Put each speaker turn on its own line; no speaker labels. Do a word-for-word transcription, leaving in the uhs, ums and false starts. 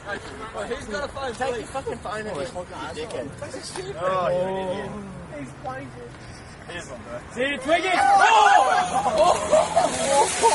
Well, who's got a phone?
Take your fucking phone and just hold your dickhead.
Oh, you're an idiot.
He's pointed.
Here's one, bro.
See, Twiggy! Oh!